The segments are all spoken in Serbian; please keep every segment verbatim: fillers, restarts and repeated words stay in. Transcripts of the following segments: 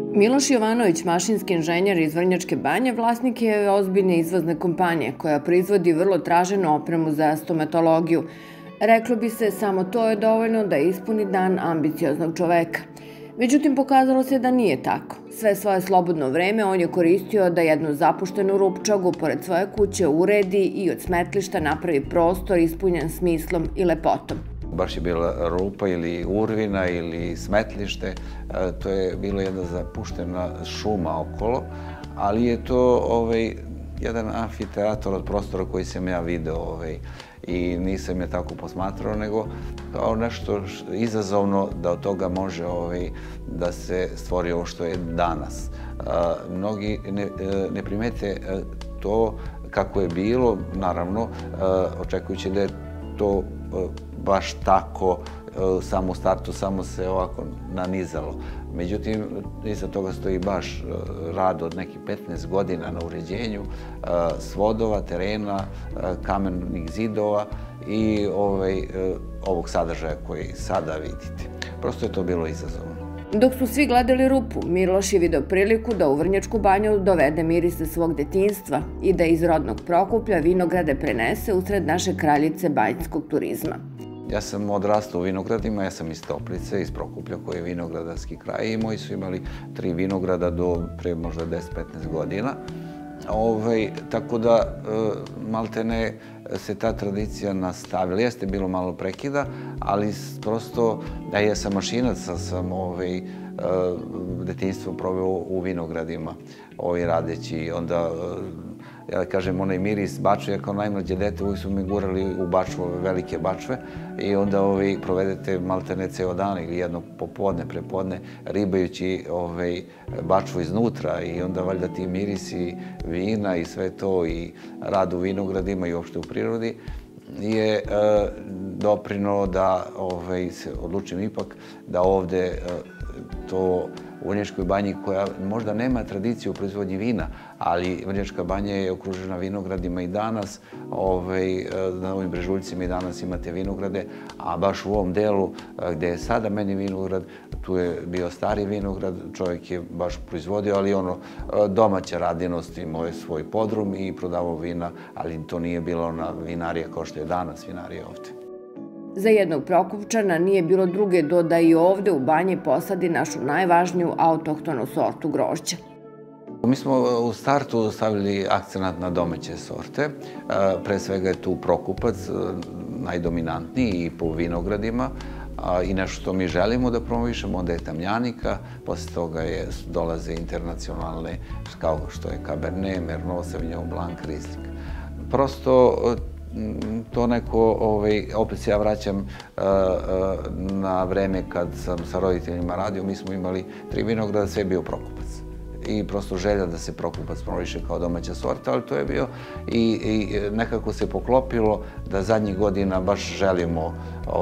Miloš Jovanović, mašinski inženjer iz Vrnjačke Banje, vlasnik je ozbiljne izvozne kompanije koja proizvodi vrlo traženu opremu za stomatologiju. Reklo bi se, samo to je dovoljno da ispuni dan ambicioznog čoveka. Međutim, pokazalo se da nije tako. Sve svoje slobodno vreme on je koristio da jednu zapuštenu rupčagu pored svoje kuće uredi i od smetlišta napravi prostor ispunjen smislom i lepotom. Baš je bila rupa ili urvina ili smetlište, to je bilo jedna zapuštena šuma okolo, ali je to jedan amfiteatar od prostora koji sam ja video i nisam je tako posmatrao, nego kao nešto izazovno da od toga može da se stvori ovo što je danas. Mnogi ne primete to kako je bilo, naravno, očekujući da je to baš tako, samo u startu, samo se ovako nanizalo. Međutim, iza toga stoji baš rad od nekih petnaest godina na uređenju svodova, terena, kamenih zidova i ovog sadržaja koji sada vidite. Prosto je to bilo izazovno. Dok su svi gledali rupu, Miloš je video priliku da u Vrnjačku Banju dovede mirise svog detinjstva i da iz rodnog Prokuplja vinograde prenese usred naše kraljice banjskog turizma. Ja sam odrastao u vinogradima, ja sam iz Toplice, iz Prokuplja koji je vinogradarski kraj i moji su imali tri vinograda do pre možda deset do petnaest godina. Tako da maltene se ta tradicija nastavila. Jeste bilo malo prekida, ali prosto, ja sam mašinac, sam detinjstvo proveo u vinogradima radeći. Onda, ja kažem, onaj miris bačve, ja kao najmlađe dete uvijek su mi gurali u bačve, velike bačve i onda provedete maltene ceo dan ili jedno popodne, prepodne, ribajući bačvu iznutra i onda valjda ti mirisi vina i sve to i rad u vinogradima i uopšte u prirodi je doprinuo da se odlučim ipak da ovde to u Vrnjačkoj Banji, koja možda nema tradiciju u proizvodnji vina, ali Vrnjačka Banja je okružena vinogradima i danas, na ovim brežuljcima i danas imate vinograde, a baš u ovom delu gde je sada meni vinograd, tu je bio stari vinograd, čovjek je baš proizvodio, ali ono, domaća radinost, imao je svoj podrum i prodavao vina, ali to nije bila ona vinarija kao što je danas vinarija ovde. Za jednog Prokupčana nije bilo druge do da i ovde u banji posadi našu najvažniju autohtonu sortu grožđa. Mi smo u startu stavili akcenat na domaće sorte. Pre svega je tu Prokupac, najdominantniji i po vinogradima i nešto što mi želimo da promovišemo, onda je Tamljanika, posle toga dolaze internacionalne kao što je Cabernet, Merlot, Sauvignon Blanc, Riesling. Prosto to neko, opet se ja vraćam na vreme kad sam sa roditeljima radio, mi smo imali tri vinograda, sve je bio Prokupac. I prosto želja da se Prokupac promoviše kao domaća sorta, ali to je bio i nekako se poklopilo da zadnjih godina baš želimo,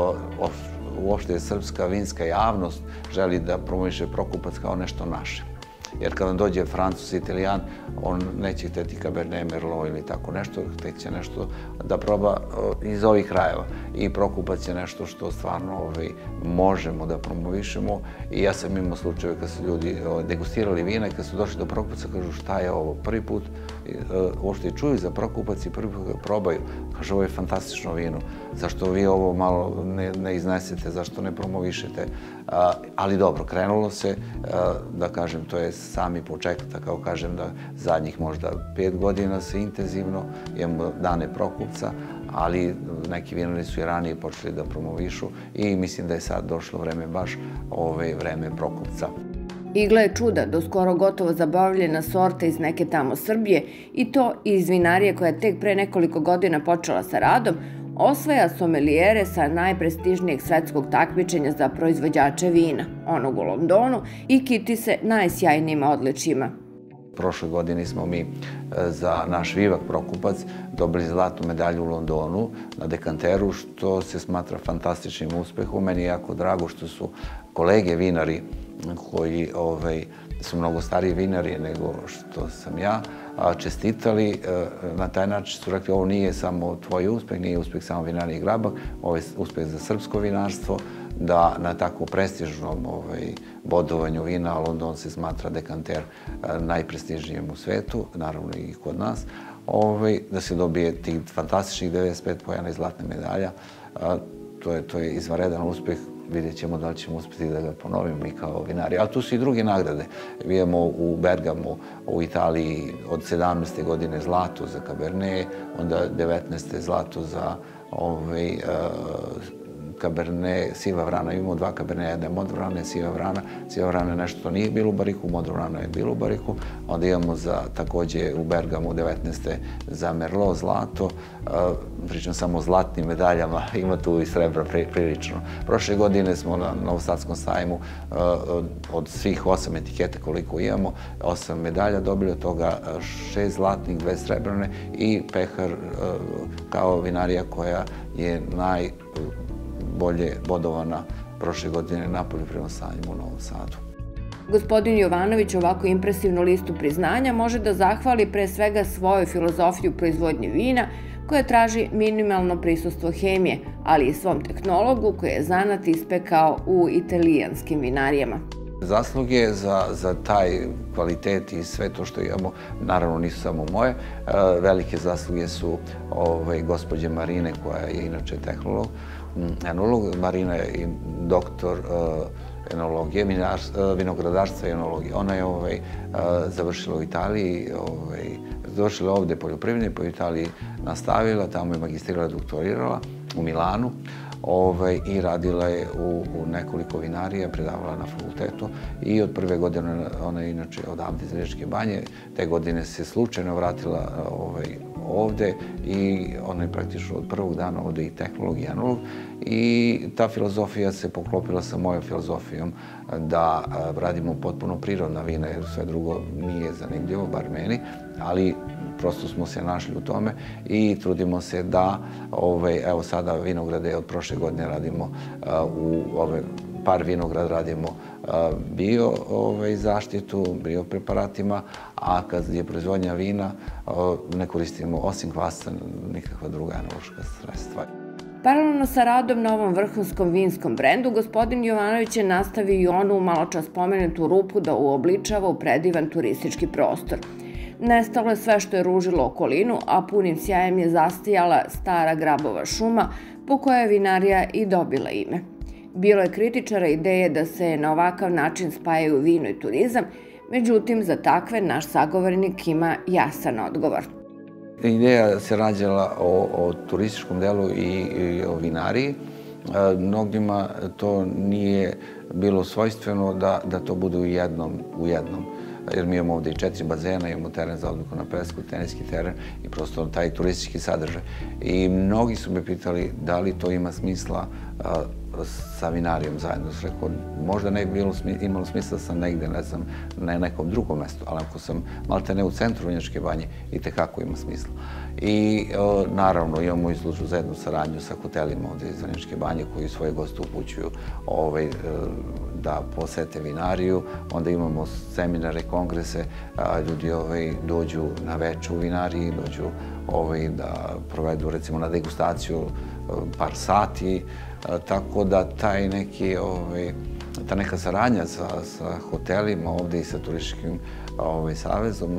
uopšte srpska vinska javnost želi da promoviše Prokupac kao nešto naše. Jer kad vam dođe Francus, Italijan, on neće hteti Cabernet, Merlot ili tako nešto, hteti će nešto da proba iz ovih krajeva. I Prokupac je nešto što stvarno možemo da promovišemo. I ja sam imao slučajeve kad su ljudi degustirali vina i kad su došli do Prokupaca, kažu šta je ovo prvi put, uopšte čuju za Prokupac i prvi put ga probaju. Kažu ovo je fantastično vino, zašto vi ovo malo ne iznesete, zašto ne promovišete. Ali dobro, krenulo se, da kažem, to je sami početak, kao kažem da zadnjih možda pet godina se intenzivno imamo dane Prokupca, ali neki vinari su i ranije počeli da promovišu i mislim da je sad došlo vreme baš ove vreme Prokupca. I gle čuda, do skoro gotovo zabavljena sorta iz neke tamo Srbije i to iz vinarije koja je tek pre nekoliko godina počela sa radom, osvaja somelijere sa najprestižnijeg svetskog takmičenja za proizvođače vina, onog u Londonu, i kiti se najsjajnijim odličjima. Prošle godine smo mi za naš Vivak Prokupac dobili zlatnu medalju u Londonu na dekanteru, što se smatra fantastičnim uspehom. Meni je jako drago što su kolege vinari koji su mnogo stariji vinari nego što sam ja, čestitali. Na taj način su rekli ovo nije samo tvoj uspeh, nije uspeh samo vinarije Grabak, ovo je uspeh za srpsko vinarstvo, da na tako prestižnom bodovanju vina, a London se smatra dekanter najprestižnijim u svetu, naravno i kod nas, da se dobije tih fantastičnih devedeset pet poena i zlatne medalja. To je izvanredan uspeh. Vidjet ćemo da li ćemo uspjeti da ga ponovimo i kao vinari. Ali tu su i druge nagrade. Mi imamo u Bergamu, u Italiji, od sedamnaeste godine zlato za Cabernet, onda devetnaeste zlato za Cabernet, siva vrana. Imamo dva Cabernet, jedna je modrovrana i siva vrana. Siva vrana je nešto što nije bilo u bariku, modrovrana je bilo u bariku. Onda imamo također u Bergamu devetnaeste za Merlot zlato. Pričam samo o zlatnim medaljama, ima tu i srebra prilično. Prošle godine smo na Novosadskom sajmu od svih osam etiketa koliko imamo, osam medalja dobili, od toga šest zlatnih, dve srebrne i pehar kao vinarija koja je naj bolje bodovana prošle godine na poljoprivrednom sajmu u Novom Sadu. Gospodin Jovanović ovako impresivnu listu priznanja može da zahvali pre svega svojoj filozofiju proizvodnje vina, koja traži minimalno prisustvo hemije, ali i svom tehnologu koji je zanat ispekao u italijanskim vinarijama. Zasluge za taj kvalitet i sve to što imamo, naravno nisu samo moje. Velike zasluge su gospođe Marine, koja je inače tehnolog, enolog. Marina je i doktor enologije, vinogradarstva i enologije. Ona je završila u Italiji, završila ovde poljoprivredne, po Italiji nastavila, tamo je magistrirala, doktorirala u Milanu i radila je u nekoliko vinarija, predavala na fakultetu i od prve godine, ona je inače odavde iz Vrnjačke Banje, te godine se slučajno vratila ovde i ona je praktično od prvog dana ovde i tehnolog i enolog i ta filozofija se poklopila sa mojom filozofijom da radimo potpuno prirodna vina jer sve drugo nije zanimljivo, bar meni, ali prosto smo se našli u tome i trudimo se da, evo sada vinograde od prošle godine radimo u par vinograd radimo bio zaštitu, bio preparatima, a kad je proizvodnja vina ne koristimo osim kvasca nikakva druga enološka sredstva. Paralelno sa radom na ovom vrhunskom vinskom brendu, gospodin Jovanović je nastavio i onu maločas spomenutu rupu da uobličava u predivan turistički prostor. Nestalo je sve što je ružilo okolinu, a punim sjajem je zastijala stara grabova šuma po kojoj je vinarija i dobila ime. Bilo je kritičara ideje da se na ovakav način spajaju vino i turizam, međutim za takve naš sagovornik ima jasan odgovor. Ideja se rađala o turističkom delu i o vinariji. Mnogima to nije bilo svojstveno da to bude u jednom. Jer mi imamo ovde i četiri bazena, imamo teren za odmorku na pesku, teniski teren i prosto taj turistički sadržaj. I mnogi su me pitali da li to ima smisla sa vinarijom zajedno. Sam rekao, možda ne bi imalo smisla sam negde, ne znam, na nekom drugom mestu, ali ako sam malte ne u centru Vrnjačke Banje, i tekako ima smisla. I naravno imamo izložbu za jednu saradnju sa hotelima ovde iz Vrnjačke Banje koji svoje goste upućuju da posete vinariju. Onda imamo seminare, kongrese, ljudi dođu na večer u vinariji, dođu da provedu recimo na degustaciju par sati, tako da taj neki, ta neka saradnja sa hotelima ovde i sa turističkim savezom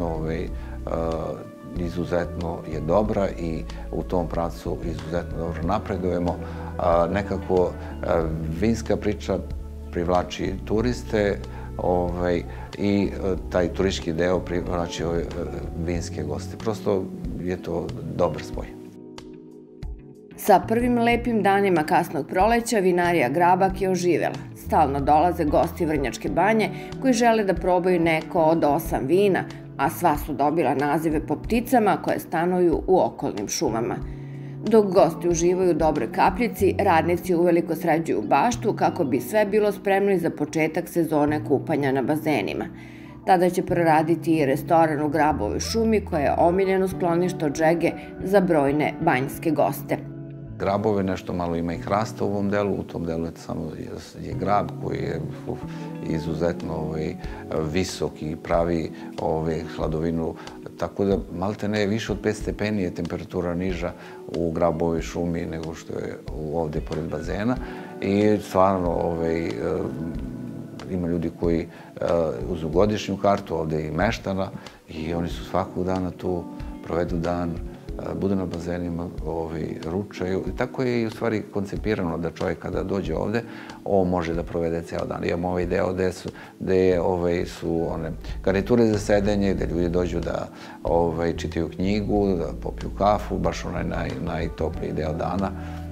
izuzetno je dobra i u tom pravcu izuzetno dobro napredujemo. Nekako vinska priča privlači turiste i taj turistički deo privlači vinske goste. Prosto je to dobar spoj. Sa prvim lepim danima kasnog proleća vinarija Grabak je oživela. Stalno dolaze gosti Vrnjačke Banje koji žele da probaju neko od osam vina, a sva su dobila nazive po pticama koje stanuju u okolnim šumama. Dok gosti uživaju u dobroj kapljici, radnici uveliko sređuju baštu kako bi sve bilo spremno i za početak sezone kupanja na bazenima. Tada će proraditi i restoran u Grabovoj šumi koja je omiljeno sklonište od žege za brojne banjske goste. Grabove nešto malo ima i hrasta u ovom delu, u tom delu je samo grab koji je izuzetno visok i pravi hladovinu, tako da malte ne više od pet stepeni je temperatura niža u Grabovoj šumi nego što je ovde pored bazena i stvarno ima ljudi koji uzu godišnju kartu, ovde i meštana, i oni su svakog dana tu, provedu dan, budu na bazenima, ručaju. I tako je i u stvari koncipirano da čovjek kada dođe ovde, on može da provede ceo dan. Imamo ovaj deo gde su one garniture za sedenje, gde ljudi dođu da čitaju knjigu, da popiju kafu, baš onaj najtopliji deo dana.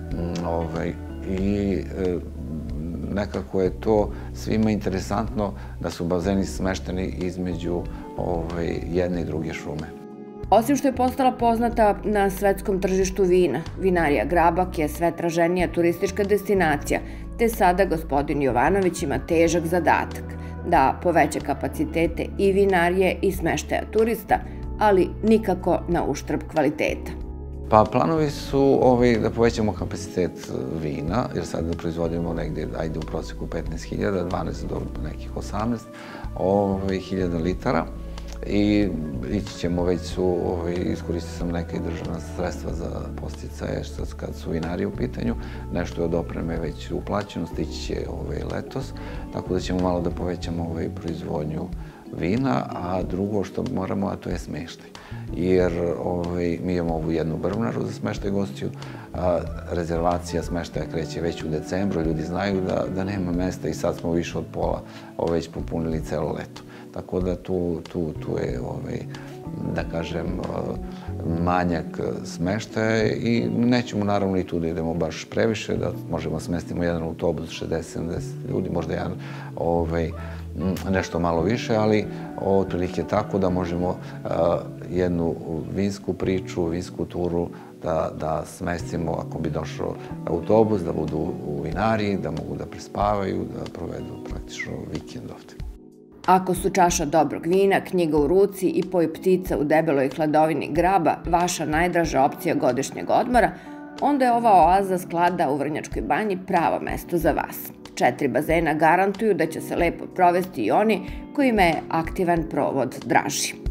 I nekako je to svima interesantno da su bazeni smešteni između jedne i druge šume. Osim što je postala poznata na svetskom tržištu vina, vinarija Grabak je sve traženija turistička destinacija, te sada gospodin Jovanović ima težak zadatak da poveća kapacitete i vinarije i smeštaja turista, ali nikako na uštrb kvaliteta. Pa planovi su da povećamo kapacitet vina, jer sada proizvodimo negdje, ajde u proseku petnaest hiljada, dvanaest do nekih osamnaest hiljada litara. I ići ćemo, već su, iskoristio sam neka i državna sredstva za posticaje kad su vinari u pitanju. Nešto je od opreme već uplaćeno, stići će letos, tako da ćemo malo da povećamo proizvodnju vina, a drugo što moramo, a to je smeštaj. Jer mi imamo ovu jednu brvnaru za smeštaj gostiju, rezervacija smeštaja kreće već u decembru, ljudi znaju da nema mesta i sad smo više od pola već popunili celo leto. Tako da tu je, da kažem, manjak smeštaja i nećemo naravno i tu da idemo baš previše, da možemo smestimo jedan autobus, šezdeset sedamdeset ljudi, možda jedan nešto malo više, ali otprilike tako da možemo jednu vinsku priču, vinsku turu da smestimo, ako bi došao autobus, da budu u vinariji, da mogu da prespavaju, da provedu praktično vikend ovde. Ako su čaša dobrog vina, knjiga u ruci i poj ptica u debeloj hladovini Graba vaša najdraža opcija godišnjeg odmora, onda je ova oaza sklada u Vrnjačkoj banji pravo mesto za vas. Četiri bazena garantuju da će se lepo provesti i oni kojima je aktivan provod draži.